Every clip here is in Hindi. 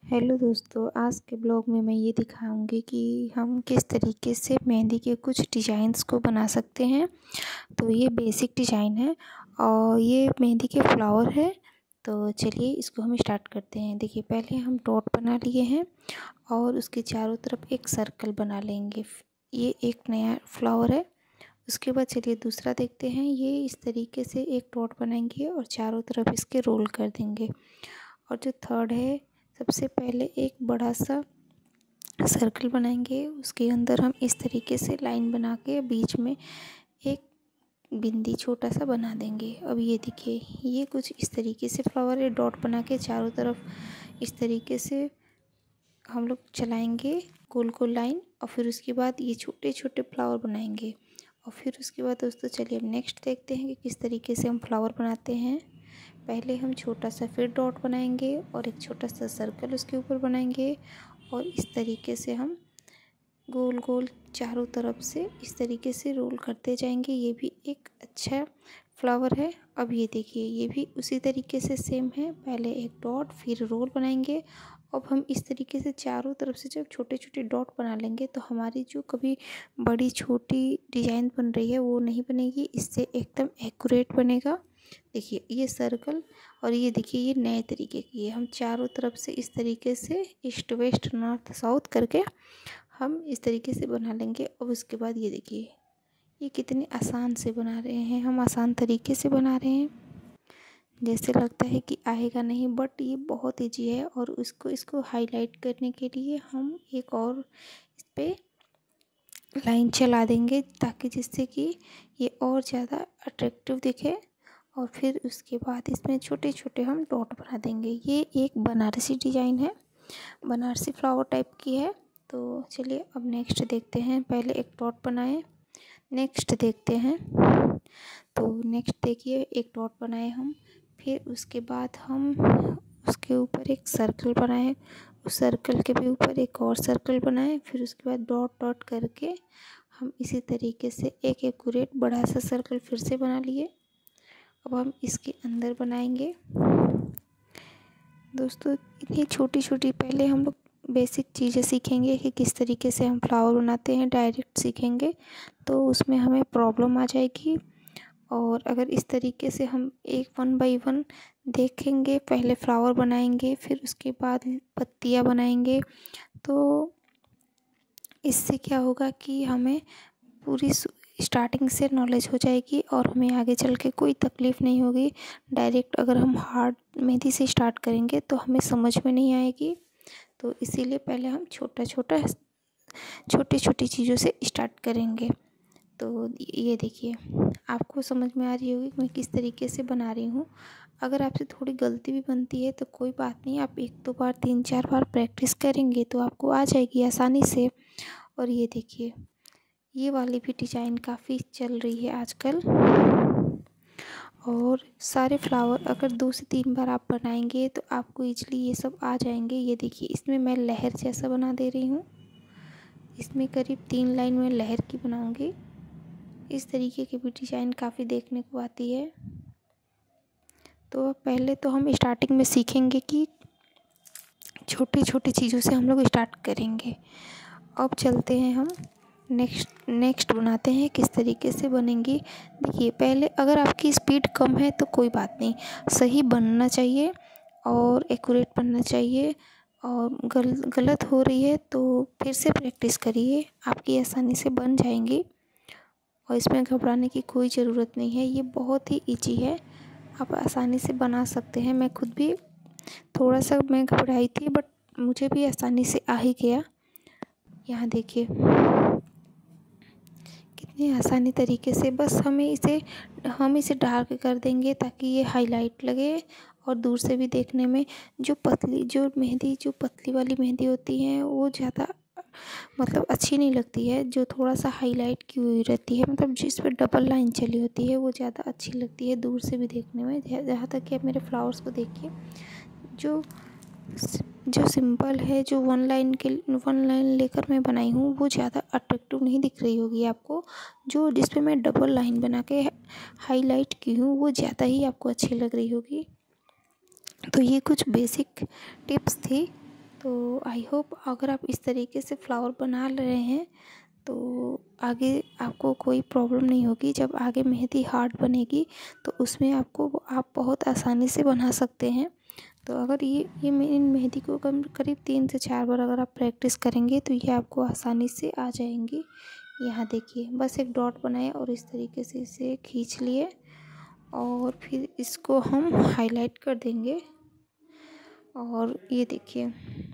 हेलो दोस्तों, आज के ब्लॉग में मैं ये दिखाऊंगी कि हम किस तरीके से मेहंदी के कुछ डिज़ाइंस को बना सकते हैं। तो ये बेसिक डिज़ाइन है और ये मेहंदी के फ्लावर है। तो चलिए इसको हम स्टार्ट करते हैं। देखिए, पहले हम डॉट बना लिए हैं और उसके चारों तरफ एक सर्कल बना लेंगे। ये एक नया फ्लावर है। उसके बाद चलिए दूसरा देखते हैं। ये इस तरीके से एक डॉट बनाएंगे और चारों तरफ इसके रोल कर देंगे। और जो थर्ड है, सबसे पहले एक बड़ा सा सर्कल बनाएंगे। उसके अंदर हम इस तरीके से लाइन बना के बीच में एक बिंदी छोटा सा बना देंगे। अब ये देखिए, ये कुछ इस तरीके से फ्लावर है। डॉट बना के चारों तरफ इस तरीके से हम लोग चलाएंगे गोल गोल लाइन। और फिर उसके बाद ये छोटे छोटे फ्लावर बनाएंगे। और फिर उसके बाद दोस्तों चलिए अब नेक्स्ट देखते हैं कि किस तरीके से हम फ्लावर बनाते हैं। पहले हम छोटा सा फिर डॉट बनाएंगे और एक छोटा सा सर्कल उसके ऊपर बनाएंगे। और इस तरीके से हम गोल गोल चारों तरफ से इस तरीके से रोल करते जाएंगे। ये भी एक अच्छा फ्लावर है। अब ये देखिए, ये भी उसी तरीके से सेम है। पहले एक डॉट फिर रोल बनाएंगे। अब हम इस तरीके से चारों तरफ से जब छोटे छोटे डॉट बना लेंगे तो हमारी जो कभी बड़ी छोटी डिज़ाइन बन रही है वो नहीं बनेगी। इससे एकदम एक्यूरेट बनेगा। देखिए ये सर्कल, और ये देखिए ये नए तरीके की है। हम चारों तरफ से इस तरीके से ईस्ट वेस्ट नॉर्थ साउथ करके हम इस तरीके से बना लेंगे। अब उसके बाद ये देखिए, ये कितने आसान से बना रहे हैं, हम आसान तरीके से बना रहे हैं। जैसे लगता है कि आएगा नहीं, बट ये बहुत ईजी है। और इसको हाईलाइट करने के लिए हम एक और इस पर लाइन चला देंगे ताकि जिससे कि ये और ज़्यादा अट्रैक्टिव दिखे। और फिर उसके बाद इसमें छोटे छोटे हम डॉट बना देंगे। ये एक बनारसी डिज़ाइन है, बनारसी फ्लावर टाइप की है। तो चलिए अब नेक्स्ट देखते हैं। पहले एक डॉट बनाए, नेक्स्ट देखते हैं। तो नेक्स्ट देखिए, एक डॉट बनाए हम, फिर उसके बाद हम उसके ऊपर एक सर्कल बनाए, उस सर्कल के भी ऊपर एक और सर्कल बनाए। फिर उसके बाद डॉट डॉट करके हम इसी तरीके से एक एक्यूरेट बड़ा सा सर्कल फिर से बना लिए। अब हम इसके अंदर बनाएंगे। दोस्तों इतनी छोटी छोटी पहले हम लोग बेसिक चीज़ें सीखेंगे कि किस तरीके से हम फ्लावर बनाते हैं। डायरेक्ट सीखेंगे तो उसमें हमें प्रॉब्लम आ जाएगी। और अगर इस तरीके से हम एक 1 बाय 1 देखेंगे, पहले फ्लावर बनाएंगे फिर उसके बाद पत्तियां बनाएंगे, तो इससे क्या होगा कि हमें पूरी स्टार्टिंग से नॉलेज हो जाएगी और हमें आगे चल के कोई तकलीफ़ नहीं होगी। डायरेक्ट अगर हम हार्ड मेहंदी से स्टार्ट करेंगे तो हमें समझ में नहीं आएगी। तो इसीलिए पहले हम छोटी छोटी चीज़ों से स्टार्ट करेंगे। तो ये देखिए, आपको समझ में आ रही होगी मैं किस तरीके से बना रही हूँ। अगर आपसे थोड़ी गलती भी बनती है तो कोई बात नहीं, आप 1-2 बार 3-4 बार प्रैक्टिस करेंगे तो आपको आ जाएगी आसानी से। और ये देखिए, ये वाली भी डिज़ाइन काफ़ी चल रही है आजकल। और सारे फ्लावर अगर 2 से 3 बार आप बनाएंगे तो आपको ईज़िली ये सब आ जाएंगे। ये देखिए, इसमें मैं लहर जैसा बना दे रही हूँ। इसमें करीब 3 लाइन में लहर की बनाऊंगी। इस तरीके की भी डिज़ाइन काफ़ी देखने को आती है। तो पहले तो हम स्टार्टिंग में सीखेंगे कि छोटी छोटी चीज़ों से हम लोग स्टार्ट करेंगे। अब चलते हैं हम नेक्स्ट बनाते हैं किस तरीके से बनेंगी। देखिए, पहले अगर आपकी स्पीड कम है तो कोई बात नहीं, सही बनना चाहिए और एक्यूरेट बनना चाहिए। और गलत हो रही है तो फिर से प्रैक्टिस करिए, आपकी आसानी से बन जाएंगी। और इसमें घबराने की कोई ज़रूरत नहीं है, ये बहुत ही ईजी है, आप आसानी से बना सकते हैं। मैं खुद भी थोड़ा सा मैं घबराई थी, बट मुझे भी आसानी से आ ही गया। यहाँ देखिए कितनी आसानी तरीके से, बस हम इसे डार्क कर देंगे ताकि ये हाईलाइट लगे। और दूर से भी देखने में जो पतली वाली मेहंदी होती है वो ज़्यादा मतलब अच्छी नहीं लगती है। जो थोड़ा सा हाईलाइट की हुई रहती है, मतलब जिस पर डबल लाइन चली होती है, वो ज़्यादा अच्छी लगती है दूर से भी देखने में। जहाँ तक कि आप मेरे फ्लावर्स को देखिए, जो जो सिंपल है, जो 1 लाइन लेकर मैं बनाई हूँ, वो ज़्यादा अट्रैक्टिव नहीं दिख रही होगी आपको। जो जिस पे मैं डबल लाइन बना के हाईलाइट की हूँ वो ज़्यादा ही आपको अच्छी लग रही होगी। तो ये कुछ बेसिक टिप्स थी तो आई होप अगर आप इस तरीके से फ्लावर बना रहे हैं तो आगे आपको कोई प्रॉब्लम नहीं होगी। जब आगे मेहंदी हार्ड बनेगी तो उसमें आप बहुत आसानी से बना सकते हैं। तो अगर ये मेहंदी को करीब 3 से 4 बार अगर आप प्रैक्टिस करेंगे तो ये आपको आसानी से आ जाएंगी। यहाँ देखिए, बस एक डॉट बनाए और इस तरीके से इसे खींच लिए और फिर इसको हम हाईलाइट कर देंगे। और ये देखिए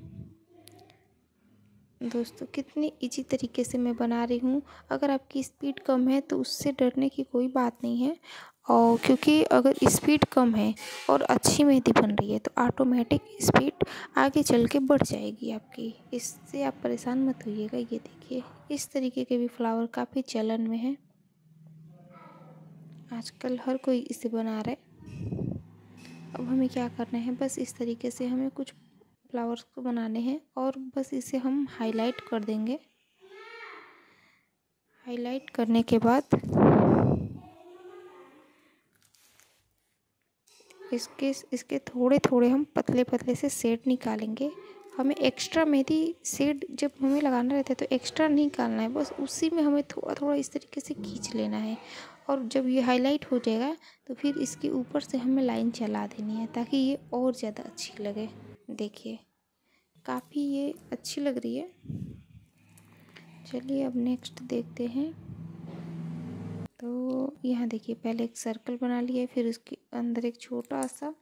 दोस्तों, कितनी इजी तरीके से मैं बना रही हूँ। अगर आपकी स्पीड कम है तो उससे डरने की कोई बात नहीं है। और क्योंकि अगर स्पीड कम है और अच्छी मेहंदी बन रही है तो ऑटोमेटिक स्पीड आगे चल के बढ़ जाएगी आपकी। इससे आप परेशान मत होइएगा। ये देखिए, इस तरीके के भी फ्लावर काफ़ी चलन में है, आजकल हर कोई इसे बना रहा है। अब हमें क्या करना है, बस इस तरीके से हमें कुछ फ्लावर्स को बनाने हैं और बस इसे हम हाईलाइट कर देंगे। हाईलाइट करने के बाद इसके थोड़े थोड़े हम पतले पतले से शेड निकालेंगे। हमें एक्स्ट्रा मेहंदी शेड जब हमें लगाना रहता है तो एक्स्ट्रा नहीं निकालना है, बस उसी में हमें थोड़ा थोड़ा इस तरीके से खींच लेना है। और जब ये हाईलाइट हो जाएगा तो फिर इसके ऊपर से हमें लाइन चला देनी है ताकि ये और ज़्यादा अच्छी लगे। देखिए, काफ़ी ये अच्छी लग रही है। चलिए अब नेक्स्ट देखते हैं। तो यहाँ देखिए, पहले एक सर्कल बना लिया, फिर उसके अंदर एक छोटा सा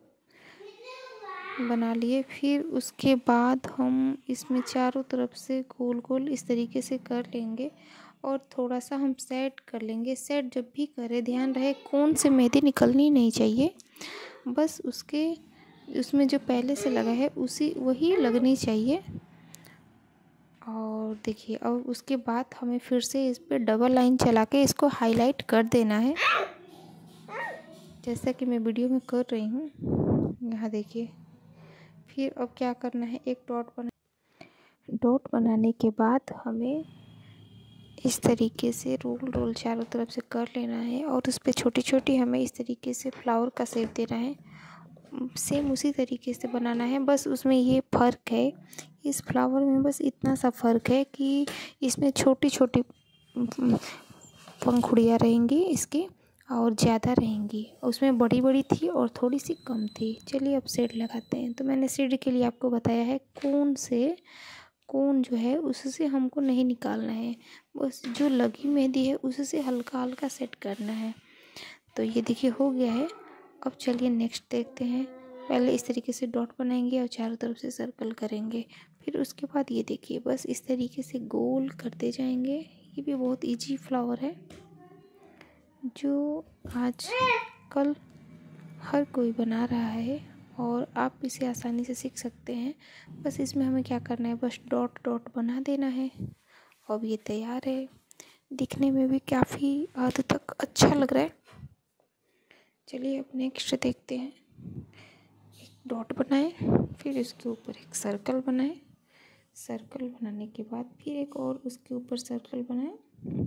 बना लिए, फिर उसके बाद हम इसमें चारों तरफ से गोल गोल इस तरीके से कर लेंगे और थोड़ा सा हम सेट कर लेंगे। सेट जब भी करें ध्यान रहे कौन से मेहंदी निकलनी नहीं चाहिए, बस उसमें जो पहले से लगा है वही लगनी चाहिए। और देखिए, और उसके बाद हमें फिर से इस पर डबल लाइन चला के इसको हाईलाइट कर देना है, जैसा कि मैं वीडियो में कर रही हूँ। यहाँ देखिए, फिर अब क्या करना है, एक डॉट बनाने के बाद हमें इस तरीके से रोल चारों तरफ से कर लेना है और उस पर छोटी छोटी हमें इस तरीके से फ्लावर का शेप देना है। सेम उसी तरीके से बनाना है, बस उसमें ये फ़र्क है, इस फ्लावर में बस इतना सा फ़र्क है कि इसमें छोटी छोटी पंखुड़ियाँ रहेंगी इसकी और ज़्यादा रहेंगी। उसमें बड़ी बड़ी थी और थोड़ी सी कम थी। चलिए अब शेड लगाते हैं। तो मैंने शेड के लिए आपको बताया है कोन जो है उससे हमको नहीं निकालना है, बस जो लगी मेहंदी है उससे हल्का हल्का सेट करना है। तो ये देखिए हो गया है। अब चलिए नेक्स्ट देखते हैं। पहले इस तरीके से डॉट बनाएंगे और चारों तरफ से सर्कल करेंगे, फिर उसके बाद ये देखिए बस इस तरीके से गोल करते जाएंगे। ये भी बहुत इजी फ्लावर है जो आज कल हर कोई बना रहा है और आप इसे आसानी से सीख सकते हैं। बस इसमें हमें क्या करना है, बस डॉट डॉट बना देना है। अब ये तैयार है, दिखने में भी काफ़ी हद तक अच्छा लग रहा है। चलिए अब नेक्स्ट देखते हैं। एक डॉट बनाए, फिर उसके ऊपर एक सर्कल बनाए, सर्कल बनाने के बाद फिर एक और उसके ऊपर सर्कल बनाए।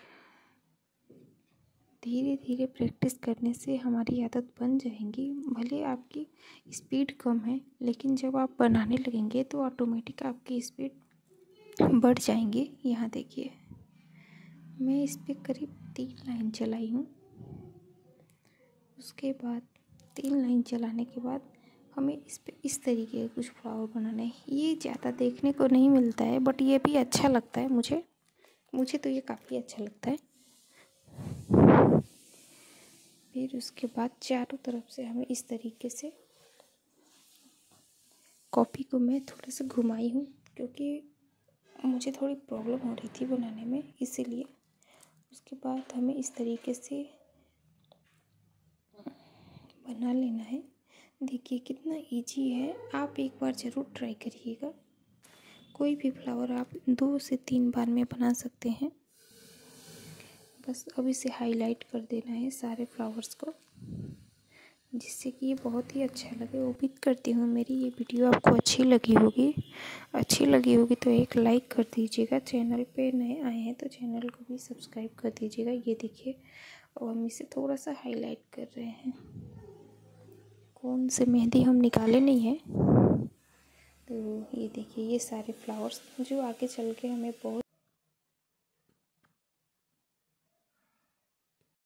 धीरे धीरे प्रैक्टिस करने से हमारी आदत बन जाएंगी। भले आपकी स्पीड कम है लेकिन जब आप बनाने लगेंगे तो ऑटोमेटिक आपकी स्पीड बढ़ जाएंगी। यहाँ देखिए, मैं इस पर करीब 3 लाइन चलाई हूँ। उसके बाद 3 लाइन चलाने के बाद हमें इस पे इस तरीके के कुछ फ्लावर बनाने हैं। ये ज़्यादा देखने को नहीं मिलता है बट ये भी अच्छा लगता है मुझे तो ये काफ़ी अच्छा लगता है। फिर उसके बाद चारों तरफ से हमें इस तरीके से, कॉपी को मैं थोड़ा सा घुमाई हूँ क्योंकि मुझे थोड़ी प्रॉब्लम हो रही थी बनाने में, इसीलिए। उसके बाद हमें इस तरीके से बना लेना है। देखिए कितना इजी है, आप एक बार ज़रूर ट्राई करिएगा। कोई भी फ्लावर आप 2 से 3 बार में बना सकते हैं। बस अब इसे हाईलाइट कर देना है सारे फ्लावर्स को, जिससे कि ये बहुत ही अच्छा लगे। उम्मीद करती हूँ मेरी ये वीडियो आपको अच्छी लगी होगी तो एक लाइक कर दीजिएगा। चैनल पे नए आए हैं तो चैनल को भी सब्सक्राइब कर दीजिएगा। ये देखिए, अब हम इसे थोड़ा सा हाईलाइट कर रहे हैं। कौन से मेहंदी हम निकाले नहीं हैं तो ये देखिए ये सारे फ्लावर्स जो आगे चल के हमें बहुत